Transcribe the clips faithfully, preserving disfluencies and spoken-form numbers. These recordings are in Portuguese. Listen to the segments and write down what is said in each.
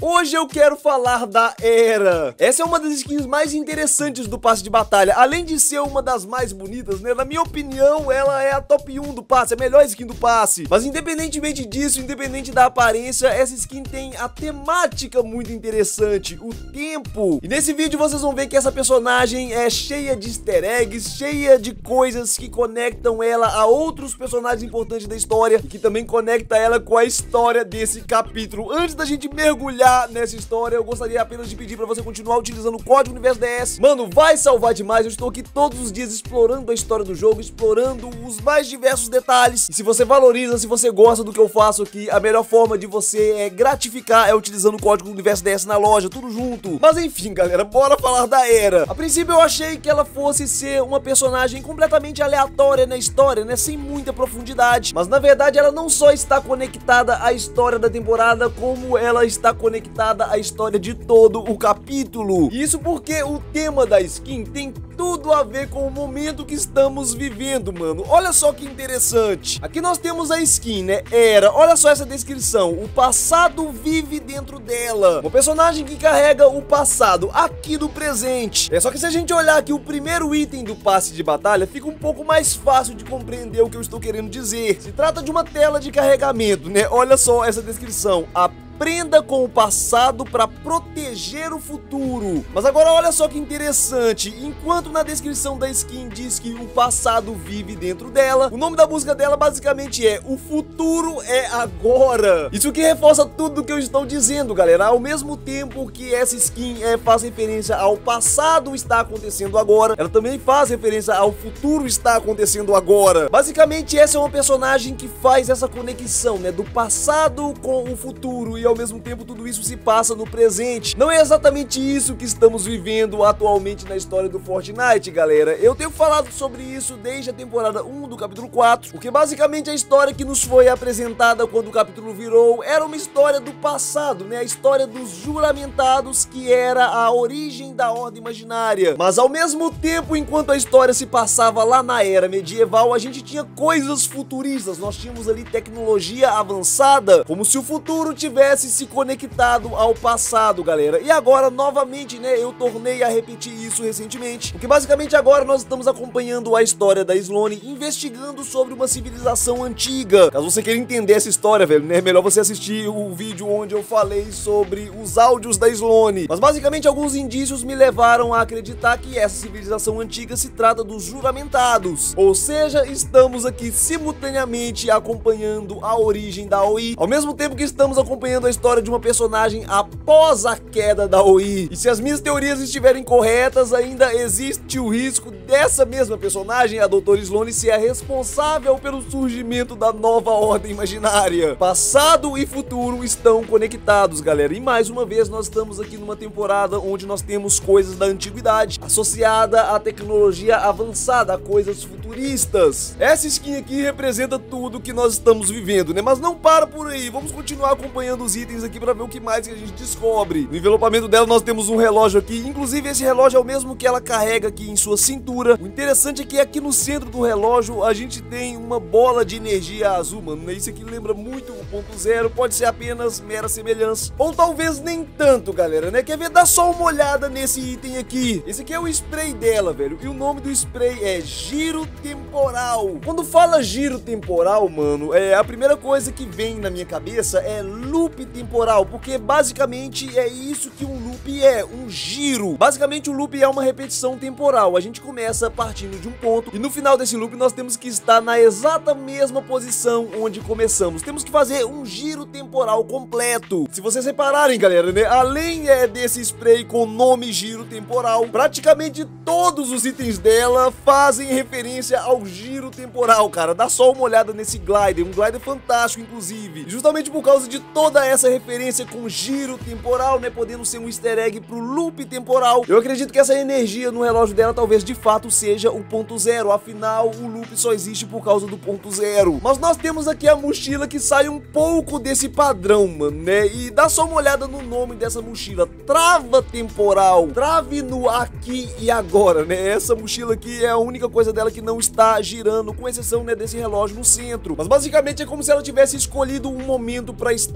Hoje eu quero falar da Era. Essa é uma das skins mais interessantes do passe de batalha. Além de ser uma das mais bonitas, né? Na minha opinião, ela é a top um do passe, a melhor skin do passe. Mas independentemente disso, independente da aparência, essa skin tem a temática muito interessante, o tempo. E nesse vídeo vocês vão ver que essa personagem é cheia de easter eggs, cheia de coisas que conectam ela a outros personagens importantes da história e que também conecta ela com a história desse capítulo. Antes da gente mergulhar nessa história, eu gostaria apenas de pedir pra você continuar utilizando o código Universo D S. Mano, vai salvar demais. Eu estou aqui todos os dias explorando a história do jogo, explorando os mais diversos detalhes. E se você valoriza, se você gosta do que eu faço aqui, a melhor forma de você é gratificar é utilizando o código Universo D S na loja, tudo junto. Mas enfim, galera, bora falar da Era. A princípio eu achei que ela fosse ser uma personagem completamente aleatória na história, né, sem muita profundidade. Mas na verdade ela não só está conectada à história da temporada, como ela está conectada à história de todo o capítulo. Isso porque o tema da skin tem tudo a ver com o momento que estamos vivendo, mano. Olha só que interessante. Aqui nós temos a skin, né? Era. Olha só essa descrição. O passado vive dentro dela. Uma personagem que carrega o passado aqui no presente. É só que se a gente olhar aqui o primeiro item do passe de batalha, fica um pouco mais fácil de compreender o que eu estou querendo dizer. Se trata de uma tela de carregamento, né? Olha só essa descrição. A Aprenda com o passado para proteger o futuro. Mas agora olha só que interessante. Enquanto na descrição da skin diz que o passado vive dentro dela, o nome da música dela basicamente é O Futuro é Agora. Isso que reforça tudo o que eu estou dizendo, galera. Ao mesmo tempo que essa skin é, faz referência ao passado está acontecendo agora, ela também faz referência ao futuro está acontecendo agora. Basicamente essa é uma personagem que faz essa conexão, né, do passado com o futuro. E ao mesmo tempo tudo isso se passa no presente. Não é exatamente isso que estamos vivendo atualmente na história do Fortnite, galera. Eu tenho falado sobre isso desde a temporada um do capítulo quatro, porque basicamente a história que nos foi apresentada quando o capítulo virou era uma história do passado, né? A história dos juramentados, que era a origem da Ordem Imaginária. Mas ao mesmo tempo, enquanto a história se passava lá na Era Medieval, a gente tinha coisas futuristas. Nós tínhamos ali tecnologia avançada, como se o futuro tivesse se conectado ao passado, galera. E agora, novamente, né, eu tornei a repetir isso recentemente, porque basicamente agora nós estamos acompanhando a história da Sloane, investigando sobre uma civilização antiga. Caso você queira entender essa história, velho, né, é melhor você assistir o vídeo onde eu falei sobre os áudios da Sloane. Mas basicamente alguns indícios me levaram a acreditar que essa civilização antiga se trata dos juramentados. Ou seja, estamos aqui simultaneamente acompanhando a origem da O I, ao mesmo tempo que estamos acompanhando a história de uma personagem após a queda da O I. E se as minhas teorias estiverem corretas, ainda existe o risco dessa mesma personagem, a doutora Sloane, ser a responsável pelo surgimento da nova ordem imaginária. Passado e futuro estão conectados, galera. E mais uma vez nós estamos aqui numa temporada onde nós temos coisas da antiguidade associada à tecnologia avançada, a coisas futuristas. Essa skin aqui representa tudo que nós estamos vivendo, né? Mas não para por aí, vamos continuar acompanhando os itens aqui pra ver o que mais que a gente descobre. No envelopamento dela nós temos um relógio aqui, inclusive esse relógio é o mesmo que ela carrega aqui em sua cintura. O interessante é que aqui no centro do relógio a gente tem uma bola de energia azul, mano, né? Isso aqui lembra muito o ponto zero, pode ser apenas mera semelhança, ou talvez nem tanto, galera, né? Quer ver? Dá só uma olhada nesse item aqui. Esse aqui é o spray dela, velho, e o nome do spray é Giro Temporal. Quando fala giro temporal, mano, é a primeira coisa que vem na minha cabeça é loop temporal, porque basicamente é isso que um loop é, um giro. Basicamente o loop é uma repetição temporal. A gente começa partindo de um ponto e no final desse loop nós temos que estar na exata mesma posição onde começamos. Temos que fazer um giro temporal completo. Se vocês repararem, galera, né, além é, desse spray com nome giro temporal, praticamente todos os itens dela fazem referência ao giro temporal, cara. Dá só uma olhada nesse glider, um glider fantástico, inclusive. Justamente por causa de toda essa referência com giro temporal, né, podendo ser um easter egg pro loop temporal. Eu acredito que essa energia no relógio dela talvez de fato seja o ponto zero, afinal o loop só existe por causa do ponto zero. Mas nós temos aqui a mochila que sai um pouco desse padrão, mano, né, e dá só uma olhada no nome dessa mochila, Trava Temporal, trave no aqui e agora, né, essa mochila aqui é a única coisa dela que não está girando, com exceção, né, desse relógio no centro. Mas basicamente é como se ela tivesse escolhido um momento pra estar, velho,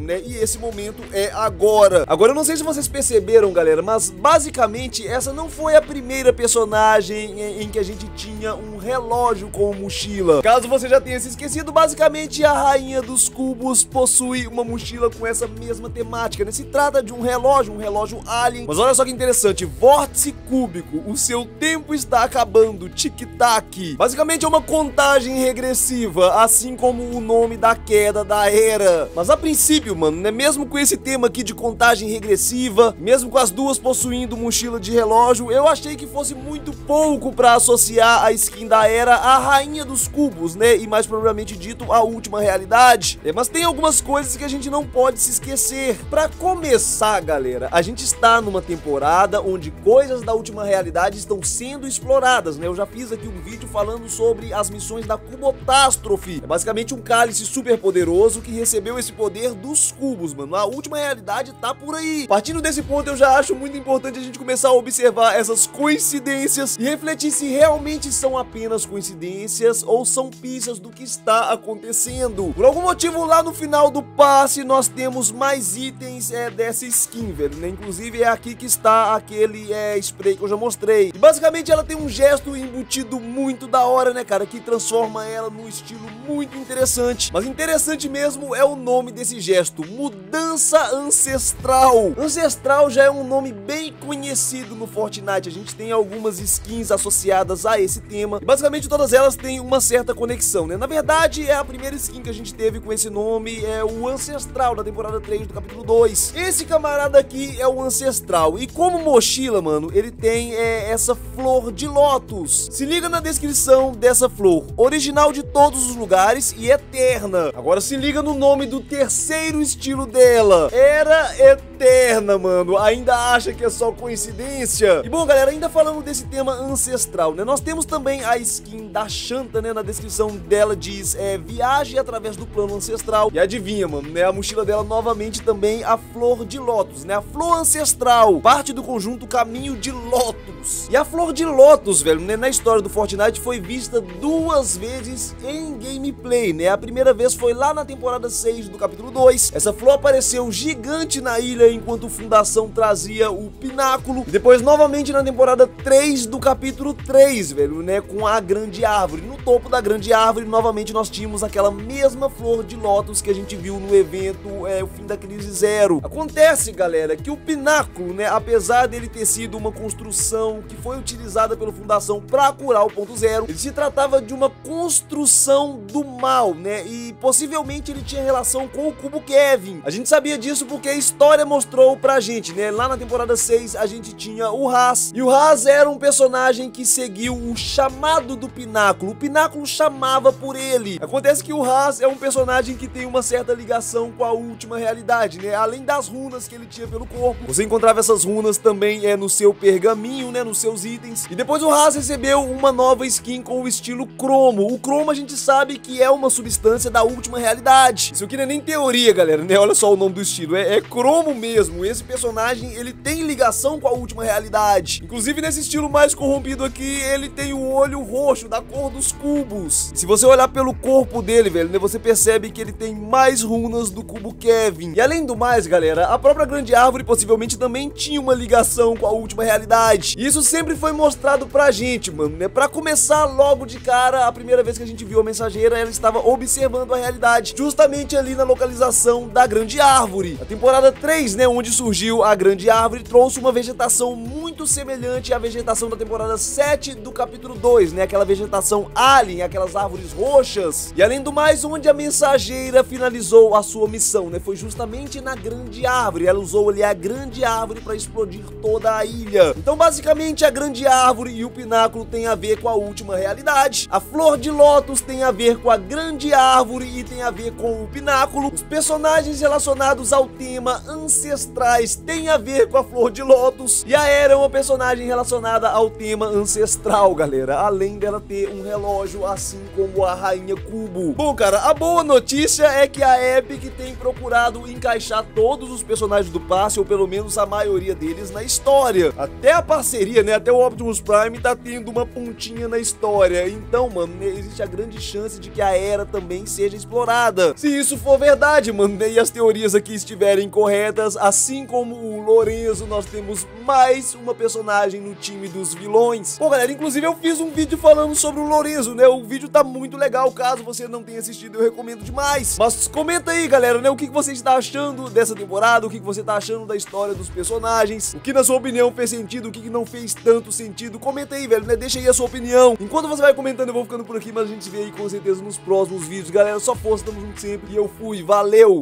né? E esse momento é agora. Agora, eu não sei se vocês perceberam, galera, mas basicamente essa não foi a primeira personagem em, em que a gente tinha um relógio com mochila. Caso você já tenha se esquecido, basicamente a Rainha dos Cubos possui uma mochila com essa mesma temática, né? Se trata de um relógio, um relógio alien. Mas olha só que interessante, vórtice cúbico, o seu tempo está acabando, tic-tac. Basicamente é uma contagem regressiva, assim como o nome da queda da era. Mas a princípio, mano, né, mesmo com esse tema aqui de contagem regressiva, mesmo com as duas possuindo mochila de relógio, eu achei que fosse muito pouco pra associar a skin da era à Rainha dos Cubos, né, e mais propriamente dito, a última realidade. É, mas tem algumas coisas que a gente não pode se esquecer. Pra começar, galera, a gente está numa temporada onde coisas da última realidade estão sendo exploradas, né? Eu já fiz aqui um vídeo falando sobre as missões da Cubotástrofe. É basicamente um cálice super poderoso que recebeu esse poder dos cubos, mano. A última realidade tá por aí. Partindo desse ponto, eu já acho muito importante a gente começar a observar essas coincidências e refletir se realmente são apenas coincidências ou são pistas do que está acontecendo. Por algum motivo, lá no final do passe, nós temos mais itens é, dessa skin, velho, né? Inclusive é aqui que está aquele é, spray que eu já mostrei. E basicamente ela tem um gesto embutido muito da hora, né, cara, que transforma ela num estilo muito interessante. Mas interessante mesmo é o nome desse gesto, mudança ancestral. Ancestral já é um nome bem conhecido no Fortnite. A gente tem algumas skins associadas a esse tema e basicamente todas elas têm uma certa conexão, né? Na verdade, é a primeira skin que a gente teve com esse nome, é o Ancestral da temporada três do capítulo dois. Esse camarada aqui é o Ancestral e como mochila, mano, ele tem é, essa flor de lótus. Se liga na descrição dessa flor, original de todos os lugares e eterna. Agora se liga no nome do terceiro estilo dela, Era Eterna, mano. Ainda acha que é só coincidência? E bom, galera, ainda falando desse tema ancestral, né, nós temos também a skin da Shanta, né, na descrição dela diz, é, viaje através do plano ancestral. E adivinha, mano, né, a mochila dela novamente também a flor de lótus, né, a flor ancestral, parte do conjunto Caminho de Lótus. E a flor de lótus, velho, né, na história do Fortnite foi vista duas vezes em gameplay, né, a primeira vez foi lá na temporada seis do capítulo dois, essa flor apareceu gigante na ilha enquanto Fundação trazia o pináculo, e depois novamente na temporada três do capítulo três, velho, né, com a grande árvore. No topo da grande árvore, novamente nós tínhamos aquela mesma flor de lótus que a gente viu no evento é, o fim da crise zero. Acontece, galera, que o pináculo, né, apesar dele ter sido uma construção que foi utilizada pela Fundação para curar o ponto zero, ele se tratava de uma construção do mal, né, e possivelmente ele tinha relação com o cubo Kevin. A gente sabia disso porque a história mostrou pra gente, né, lá na temporada seis a gente tinha o Haas, e o Haas era um personagem que seguiu o chamado do pináculo, o pináculo chamava por ele. Acontece que o Haas é um personagem que tem uma certa ligação com a última realidade, né, além das runas que ele tinha pelo corpo, você encontrava essas runas também é no seu pergaminho, né, nos seus itens, e depois o Haas recebeu uma nova skin com o estilo cromo. O cromo a gente sabe que é uma substância da última realidade, isso aqui não é nem teoria, galera, né, olha só o nome do estilo, é, é cromo mesmo. Esse personagem, ele tem ligação com a última realidade, inclusive nesse estilo mais corrompido aqui, ele tem o olho roxo da cor dos cubos. Se você olhar pelo corpo dele, velho, né, você percebe que ele tem mais runas do cubo Kevin. E além do mais, galera, a própria grande árvore possivelmente também tinha uma ligação com a última realidade. E isso sempre foi mostrado pra gente, mano, né? Pra começar logo de cara, a primeira vez que a gente viu a mensageira, ela estava observando a realidade, justamente ali na localização da grande árvore. A temporada três, né, onde surgiu a grande árvore, trouxe uma vegetação muito semelhante à vegetação da temporada sete do capítulo dois, né, aquela vegetação alien, aquelas árvores roxas. E além do mais, onde a mensageira finalizou a sua missão, né, foi justamente na grande árvore. Ela usou ali a grande árvore para explodir toda a ilha. Então basicamente a grande árvore e o pináculo tem a ver com a última realidade, a flor de lótus tem a ver com a grande árvore e tem a ver com o pináculo, os personagens relacionados ao tema ancestrais têm a ver com a flor de lótus, e a Era é uma personagem relacionada ao tema ancestral, galera, além dela ter um relógio assim como a Rainha Cubo. Bom, cara, a boa notícia é que a Epic tem procurado encaixar todos os personagens do passe, ou pelo menos a maioria deles, na história. Até a parceria, né, até o Optimus Prime tá tendo uma pontinha na história. Então, mano, existe a grande chance de que a Era também seja explorada. Se isso for verdade, mano, mano, né, e as teorias aqui estiverem corretas, assim como o Lorenzo, nós temos mais uma personagem no time dos vilões. Bom, galera, inclusive eu fiz um vídeo falando sobre o Lorenzo, né, o vídeo tá muito legal, caso você não tenha assistido, eu recomendo demais. Mas comenta aí, galera, né, o que você está achando dessa temporada, o que você está achando da história dos personagens, o que na sua opinião fez sentido, o que não fez tanto sentido. Comenta aí, velho, né, deixa aí a sua opinião. Enquanto você vai comentando, eu vou ficando por aqui, mas a gente se vê aí com certeza nos próximos vídeos. Galera, só força, tamo junto sempre e eu fui, valeu!